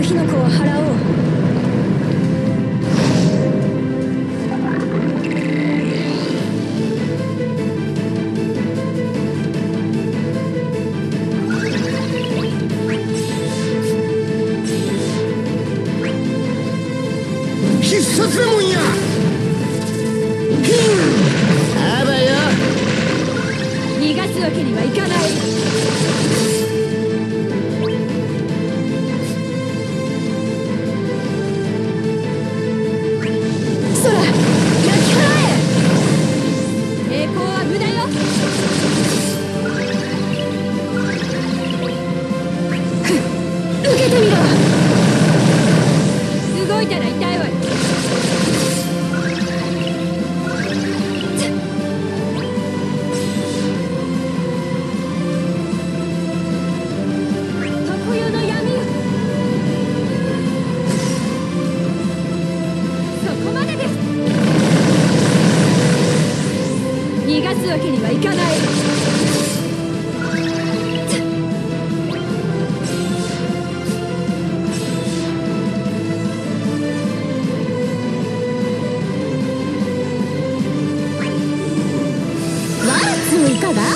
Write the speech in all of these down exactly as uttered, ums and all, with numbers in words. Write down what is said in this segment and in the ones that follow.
火の粉を払おう。 必殺レモンや。 あばよ。 逃がすわけにはいかない。空焼き払え。栄光は無駄よ。受けてみろ。動いたら痛いわよ。常世の闇よ。そこまでです。逃がすわけにはいかない。いかが？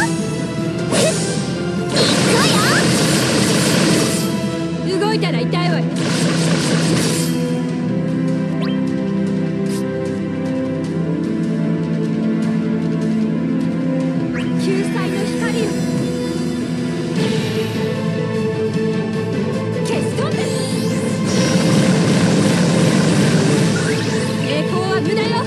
動いたら痛いわよ。救済の光よ。消し飛んで。栄光は無駄よ。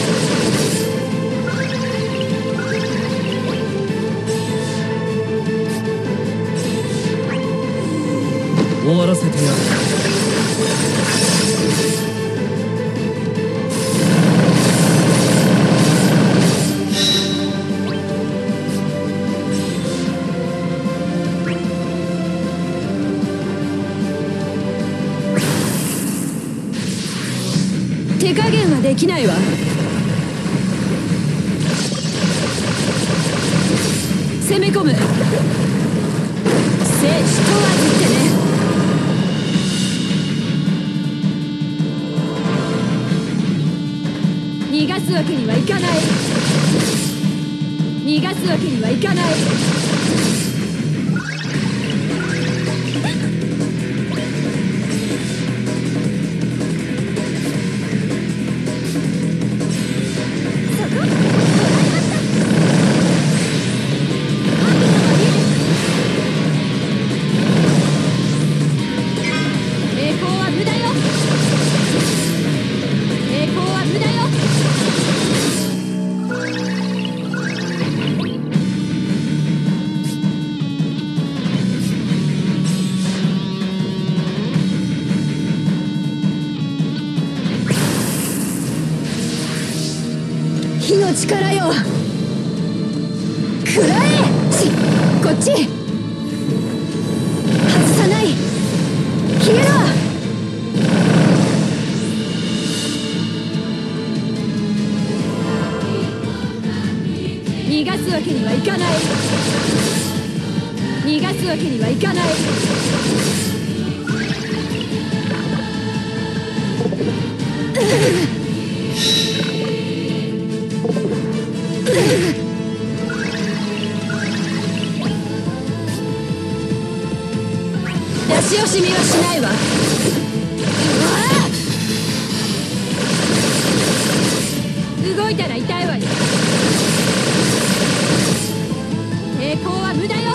終わらせてやる。 手加減はできないわ。攻め込む。生死問わずってね。逃がすわけにはいかない。逃がすわけにはいかない。栄光は無駄よ。栄光は無駄よ。火の力よ。食らえ。しこっち。外さない。消えろ。逃がすわけにはいかない。逃がすわけにはいかない。出し惜しみはしないわ。動いたら痛いわよ。抵抗は無駄よ。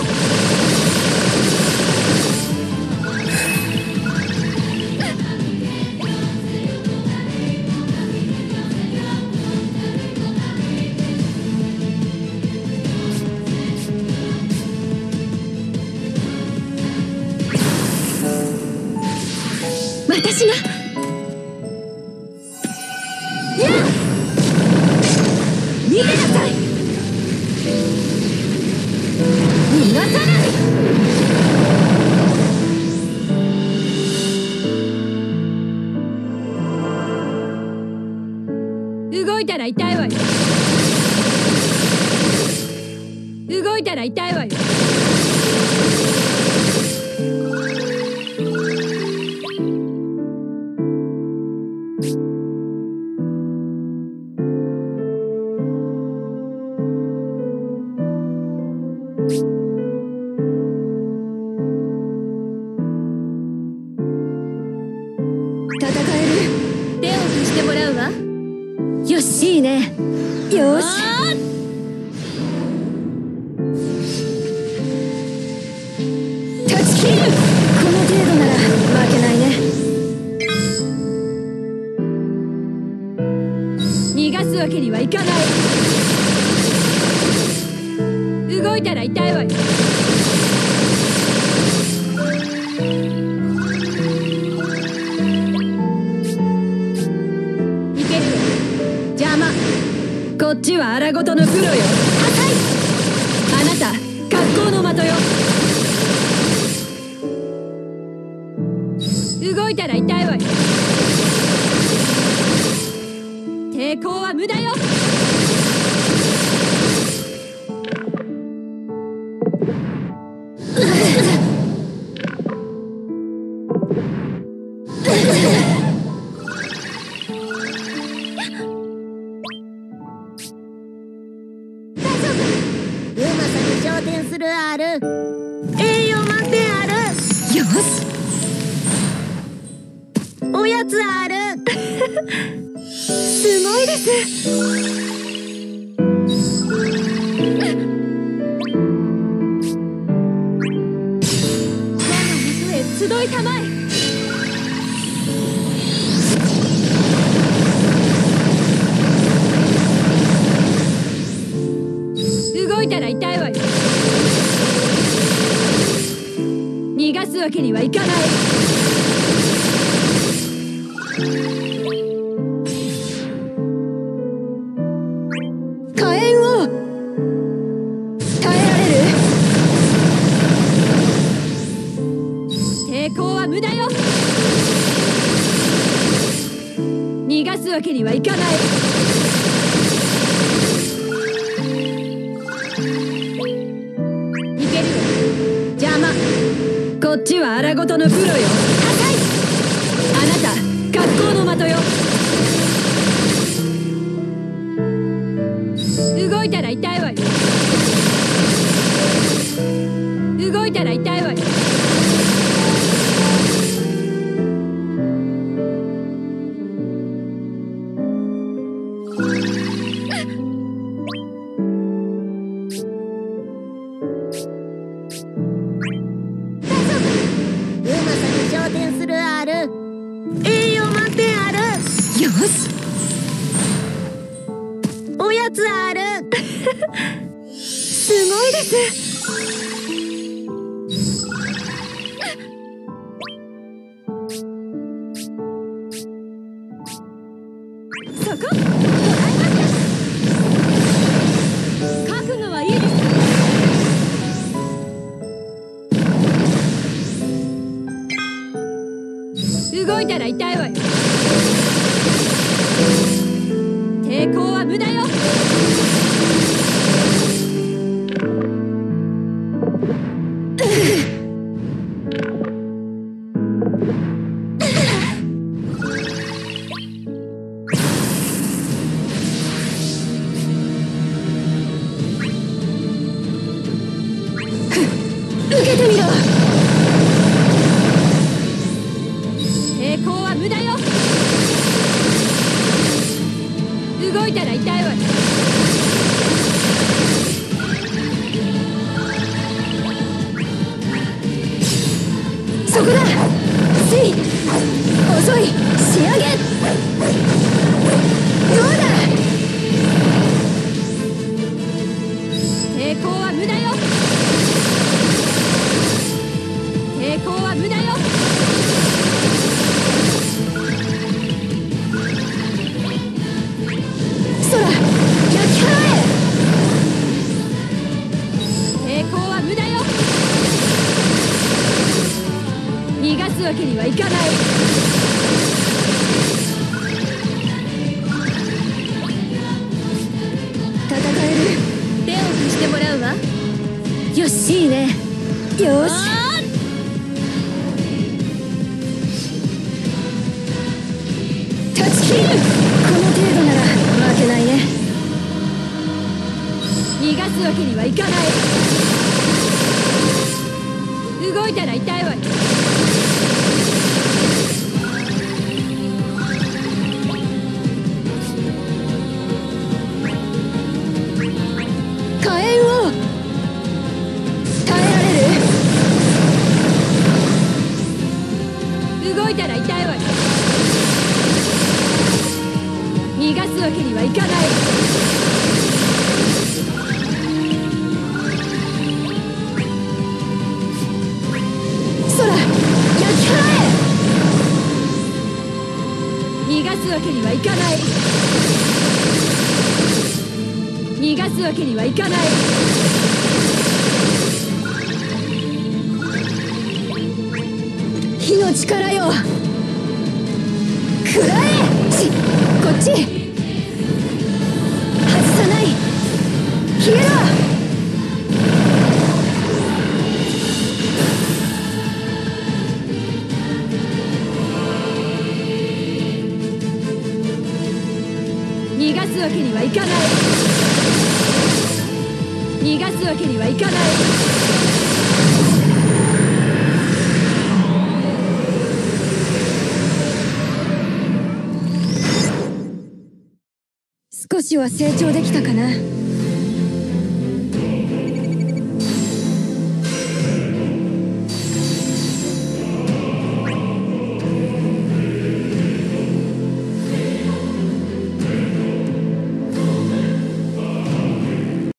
私が。いや、逃げなさい。逃がさない。動いたら痛いわよ。動いたら痛いわよ。 しいいね。よし。断ち切る。この程度なら負けないね。逃がすわけにはいかない。動いたら痛いわよ。いけるよ。邪魔。こっちは荒ごとのプロよ。破壊。あなた格好の的よ。動いたら痛いわよ。抵抗は無駄よ。 うまさに昇天するある。栄養満点ある。 よし。 おやつある。 すごいです。集いたまえ。動いたら痛いわよ。逃がすわけにはいかない。火炎を耐えられる。抵抗は無駄よ。逃がすわけにはいかない。いけるよ。邪魔。こっちは荒ごとのプロよ。破壊。あなた格好の的よ。動いたら痛いわよ。動いたら痛いわよ。 栄養満点ある。 よし。 おやつある。 すごいです。そこ。覚悟はいいですか。動いたら痛いわよ。抵抗は無駄よ。受けてみろ。抵抗は無駄よ。動いたら痛いわよ。そこだ。せい。遅い。仕上げ。どうだ。抵抗は無駄よ。抵抗は無駄よ。空、焼き払え。抵抗は無駄よ。逃がすわけにはいかない。戦える。手を貸してもらうわ。よし、いいね。よし。断ち切る。この程度なら負けないね。逃がすわけにはいかない。動いたら痛いわよ。 動いたら痛いわよ。逃がすわけにはいかない。空焼き払え。逃がすわけにはいかない。逃がすわけにはいかない。火の力よ、食らえ。しこっち外さない。消えろ。逃がすわけにはいかない。逃がすわけにはいかない。少しは成長できたかな。